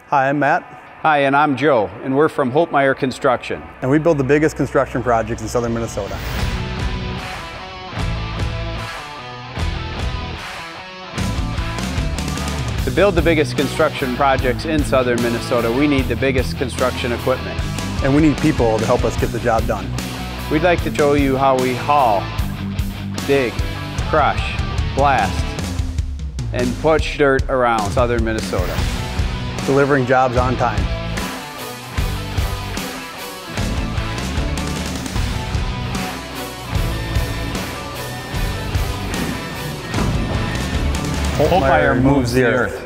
Hi, I'm Matt. Hi, and I'm Joe, and we're from Holtmeier Construction. And we build the biggest construction projects in southern Minnesota. To build the biggest construction projects in southern Minnesota, we need the biggest construction equipment. And we need people to help us get the job done. We'd like to show you how we haul, dig, crush, blast, and push dirt around southern Minnesota. Delivering jobs on time. Holtmeier moves the earth.